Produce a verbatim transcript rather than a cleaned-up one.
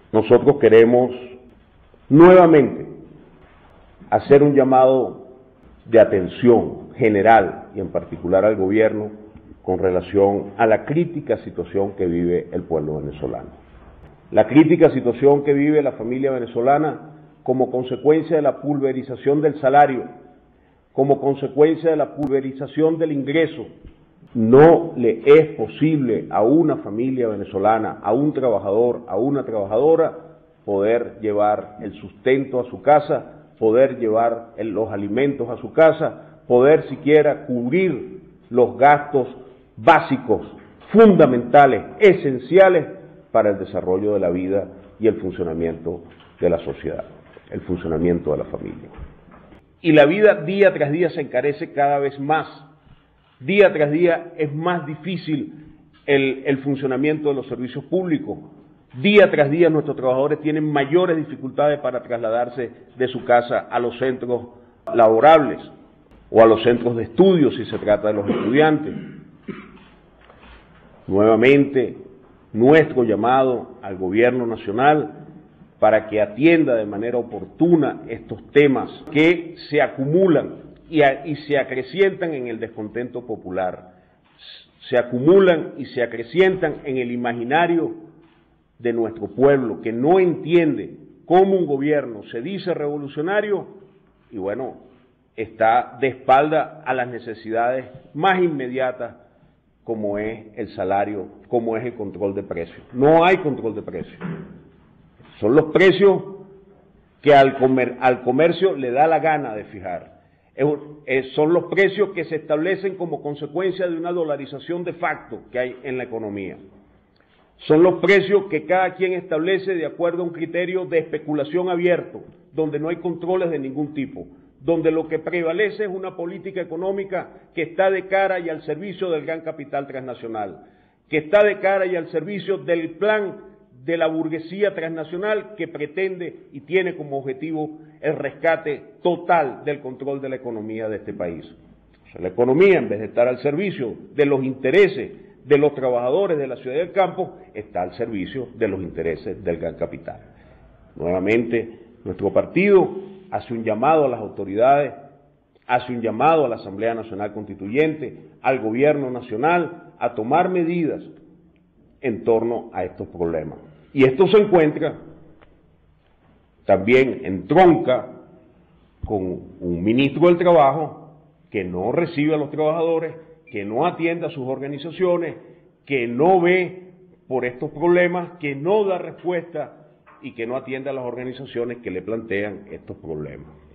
nosotros queremos nuevamente hacer un llamado de atención general y en particular al gobierno con relación a la crítica situación que vive el pueblo venezolano. La crítica situación que vive la familia venezolana como consecuencia de la pulverización del salario, como consecuencia de la pulverización del ingreso. No le es posible a una familia venezolana, a un trabajador, a una trabajadora, poder llevar el sustento a su casa, poder llevar los alimentos a su casa, poder siquiera cubrir los gastos básicos, fundamentales, esenciales para el desarrollo de la vida y el funcionamiento de la sociedad, el funcionamiento de la familia. Y la vida día tras día se encarece cada vez más. Día tras día es más difícil el, el funcionamiento de los servicios públicos. Día tras día nuestros trabajadores tienen mayores dificultades para trasladarse de su casa a los centros laborables o a los centros de estudio si se trata de los estudiantes. Nuevamente, nuestro llamado al gobierno nacional para que atienda de manera oportuna estos temas que se acumulan y, a, y se acrecientan en el descontento popular, se acumulan y se acrecientan en el imaginario de nuestro pueblo, que no entiende cómo un gobierno se dice revolucionario y bueno, está de espalda a las necesidades más inmediatas como es el salario, como es el control de precios. No hay control de precios. Son los precios que al, comer, al comercio le da la gana de fijar. Es, es, son los precios que se establecen como consecuencia de una dolarización de facto que hay en la economía. Son los precios que cada quien establece de acuerdo a un criterio de especulación abierto, donde no hay controles de ningún tipo, donde lo que prevalece es una política económica que está de cara y al servicio del gran capital transnacional, que está de cara y al servicio del plan de la burguesía transnacional que pretende y tiene como objetivo el rescate total del control de la economía de este país. O sea, la economía, en vez de estar al servicio de los intereses de los trabajadores de la ciudad y del campo, está al servicio de los intereses del gran capital. Nuevamente, nuestro partido hace un llamado a las autoridades, hace un llamado a la Asamblea Nacional Constituyente, al Gobierno Nacional, a tomar medidas en torno a estos problemas. Y esto se encuentra también en tronca con un ministro del Trabajo que no recibe a los trabajadores, que no atiende a sus organizaciones, que no ve por estos problemas, que no da respuesta y que no atiende a las organizaciones que le plantean estos problemas.